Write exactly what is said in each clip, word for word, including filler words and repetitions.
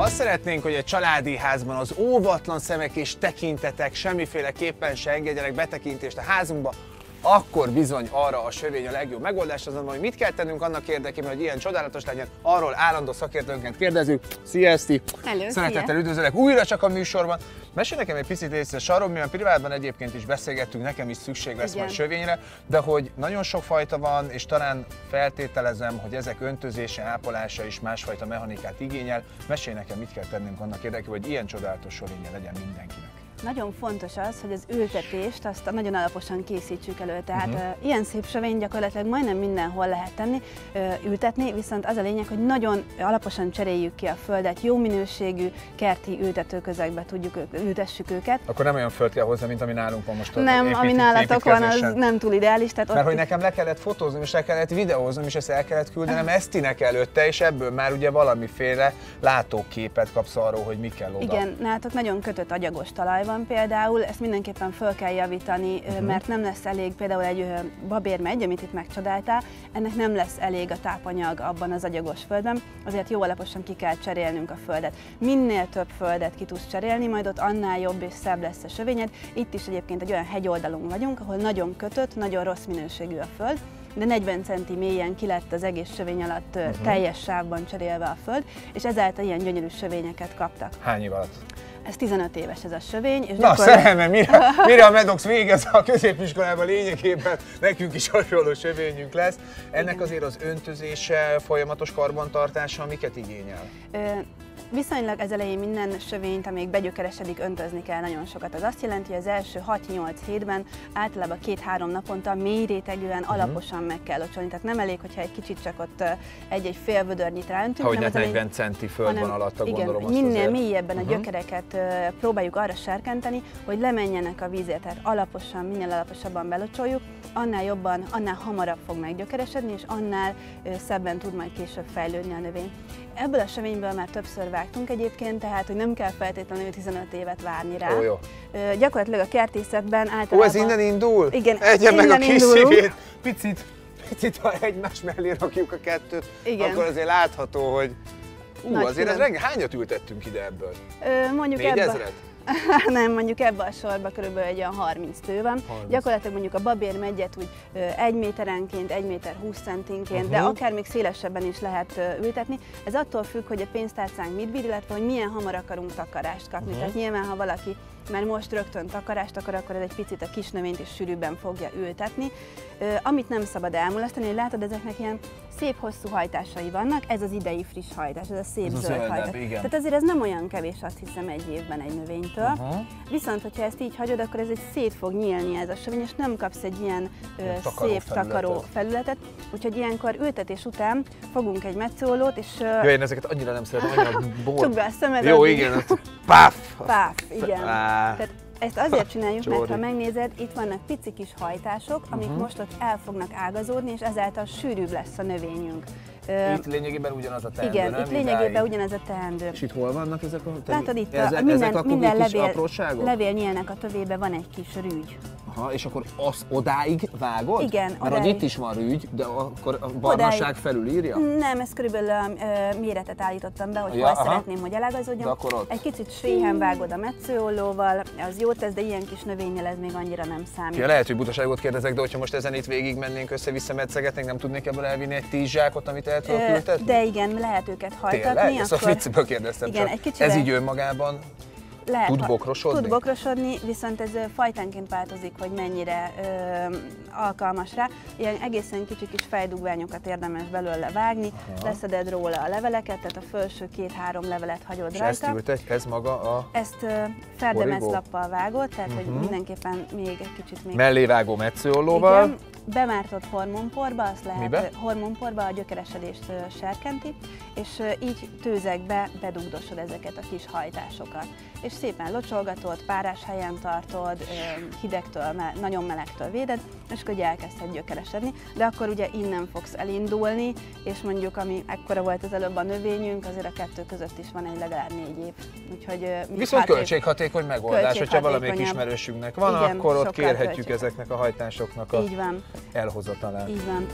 azt szeretnénk, hogy egy családi házban az óvatlan szemek és tekintetek semmiféleképpen se engedjenek betekintést a házunkba, akkor bizony arra a sövény a legjobb megoldás, azonban, hogy mit kell tennünk annak érdekében, hogy ilyen csodálatos legyen, arról állandó szakértőnként kérdezünk. Szia, Eszti! Hello, Szeretettel üdvözöllek újra csak a műsorban. Mesélj nekem egy picit részes arról, mi a privátban egyébként is beszélgettünk, nekem is szükség lesz Igen. majd sövényre, de hogy nagyon sok fajta van, és talán feltételezem, hogy ezek öntözése, ápolása is másfajta mechanikát igényel. Mesélj nekem, mit kell tennünk annak érdekében, hogy ilyen csodálatos sövénye legyen mindenkinek. Nagyon fontos az, hogy az ültetést azt nagyon alaposan készítsük elő. Tehát uh-huh. uh, ilyen szép sövény gyakorlatilag majdnem mindenhol lehet tenni, uh, ültetni, viszont az a lényeg, hogy nagyon alaposan cseréljük ki a földet, jó minőségű kerti ültetőközegbe tudjuk ültessük őket. Akkor nem olyan föld kell hozzá, mint ami nálunk van most. Nem, épít, ami nálatok van, az nem túl ideális. Tehát mert ott... hogy nekem le kellett fotóznom, és le kellett videóznom, és ezt el kellett küldenem Esztinek előtte, és ebből már ugye valamiféle látóképet kapsz arról, hogy mi kell oda. Igen, nálatok nagyon kötött agyagos talaj van például, ezt mindenképpen föl kell javítani, uh-huh. mert nem lesz elég például egy babérmegy, amit itt megcsodáltál, ennek nem lesz elég a tápanyag abban az agyagos földben, azért jó alaposan ki kell cserélnünk a földet. Minél több földet ki tudsz cserélni, majd ott annál jobb és szebb lesz a sövényed. Itt is egyébként egy olyan hegyoldalon vagyunk, ahol nagyon kötött, nagyon rossz minőségű a föld, de negyven centi mélyen ki lett az egész sövény alatt uh-huh. teljes sávban cserélve a föld, és ezáltal ilyen gyönyörű sövényeket kaptak. Hány év alatt? Ez tizenöt éves ez a sövény. És Na gyakor... szerelmem, mire, mire a Medox végez a középiskolában lényegében nekünk is hasonló sövényünk lesz. Ennek Igen. azért az öntözése, folyamatos karbantartása miket igényel? Ö, Viszonylag az elején minden sövényt, amíg begyökeresedik, öntözni kell nagyon sokat. Az azt jelenti, hogy az első hat-nyolc hétben általában két-három naponta mély rétegűen, uh-huh. alaposan meg kell locsolni. Tehát nem elég, hogyha egy kicsit csak ott egy-egy fél vödörnyit ráöntünk. Hogy ne negyven centi föld van alatta, gondolom. Igen, minél mélyebben uh-huh. a gyökereket próbáljuk arra serkenteni, hogy lemenjenek a vízért. Tehát alaposan, minél alaposabban belocsoljuk, annál jobban, annál hamarabb fog meggyökeresedni, és annál szebben tud majd később fejlődni a növény. Ebből a sövényből már többször vágtunk egyébként, tehát hogy nem kell feltétlenül tizenöt évet várni rá. Ó, jó. Ö, gyakorlatilag a kertészetben általában... Ó, ez innen indul? Igen, Egyen meg a kis indulunk. szívét. Picit, picit, ha egymás mellé rakjuk a kettőt, Igen. akkor azért látható, hogy ú, Nagy azért ez renge, hányat ültettünk ide ebből? Ö, mondjuk négyezret? Nem, mondjuk ebben a sorban körülbelül egy olyan harminc tő van. harminc. Gyakorlatilag mondjuk a babérmegyet úgy egy méterenként, egy méter húsz centinként, uh-huh. de akár még szélesebben is lehet ültetni. Ez attól függ, hogy a pénztárcánk mit bír, illetve hogy milyen hamar akarunk takarást kapni. Uh-huh. Tehát nyilván, ha valaki mert most rögtön takarást akar, akkor ez egy picit a kis növényt is sűrűbben fogja ültetni. Ö, amit nem szabad elmulasztani, hogy látod, ezeknek ilyen szép hosszú hajtásai vannak, ez az idei friss hajtás, ez a szép ez zöld zöldebb, hajtás. igen. Tehát azért ez nem olyan kevés, azt hiszem, egy évben egy növénytől. Uh-huh. Viszont, hogyha ezt így hagyod, akkor ez egy szét fog nyílni ez a sövény, és nem kapsz egy ilyen ö, takaró szép felületet. takaró felületet. Úgyhogy ilyenkor ültetés után fogunk egy metszólót, és... Jó, én ezeket annyira nem szeretem, annyira bor... Csukd be a szemed. Jó, igen, páf! Páf, igen. Ah. Tehát ezt azért csináljuk, mert ha megnézed, itt vannak pici kis hajtások, amik uh-huh. most ott el fognak ágazódni, és ezáltal sűrűbb lesz a növényünk. Itt lényegében ugyanaz a teendő, Igen, nem? itt lényegében ugyanaz a teendő. És itt hol vannak ezek a teendők? Látod itt, ezek, a, minden, ezek a minden kis levél, apróságok? levélnyélnek a tövébe van egy kis rügy. Aha, és akkor azt odáig vágod? Igen, mert odáig. itt is van rügy, de akkor a barnaság felülírja? Nem, ezt körülbelül a uh, méretet állítottam be, hogy ja, hol aha. szeretném, hogy elágazódjon. Egy kicsit sréhen vágod a metszőollóval, az jó tesz, de ilyen kis növénynél ez még annyira nem számít. Ja, lehet, hogy butaságot kérdezek, de hogyha most ezen itt végig mennénk össze-vissza metszegetnénk, nem tudnék ebből elvinni egy tíz zsákot, amit el tudok ültetni? De igen, lehet őket hajtatni. Tényleg? Ezt akkor... a viccből kérdeztem igen, csak. Egy kicsivel... Ez így önmagában lehet, tud bokrosodni? Tud bokrosodni, viszont ez fajtánként változik, hogy mennyire ö, alkalmas rá. Ilyen egészen kicsi kis fejdugványokat érdemes belőle vágni, aha. leszeded róla a leveleket, tehát a felső két-három levelet hagyod és rajta. És ezt ültet, ez maga a Ezt ferdemezlappal vágod, tehát uh-huh. hogy mindenképpen még egy kicsit még... Mellévágó metszőollóval. Igen, bemártott hormonporba, azt lehet Mibe? hormonporba a gyökeresedést serkenti, és így tőzegbe bedugdosod ezeket a kis hajtásokat. És szépen locsolgatod, párás helyen tartod, hidegtől, nagyon melegtől véded, és akkor elkezdhet gyökeresedni, de akkor ugye innen fogsz elindulni, és mondjuk ami ekkora volt az előbb a növényünk, azért a kettő között is van egy legalább négy év. Úgyhogy, viszont költséghatékony megoldás, hogyha valamelyik ismerősünknek van, igen, akkor ott kérhetjük ezeknek a hajtásoknak a így van. elhozatalát. Így van.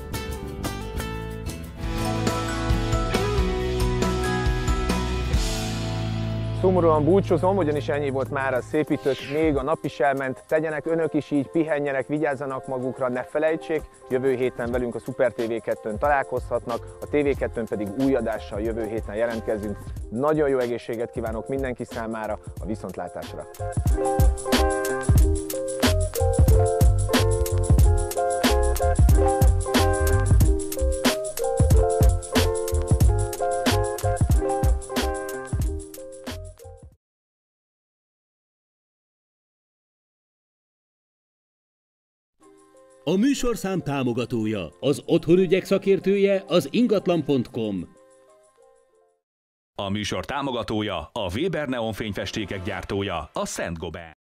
Szomorúan búcsúzom, ugyanis ennyi volt már a Szépítők, még a nap is elment. Tegyenek önök is így, pihenjenek, vigyázzanak magukra, ne felejtsék. Jövő héten velünk a Super té vé kettőn találkozhatnak, a té vé kettőn pedig új adással jövő héten jelentkezünk. Nagyon jó egészséget kívánok mindenki számára, a viszontlátásra! A műsorszám támogatója, az otthonügyek szakértője, az ingatlan pont com. A műsor támogatója, a Weber neonfényfestékek gyártója, a Szent Gobain.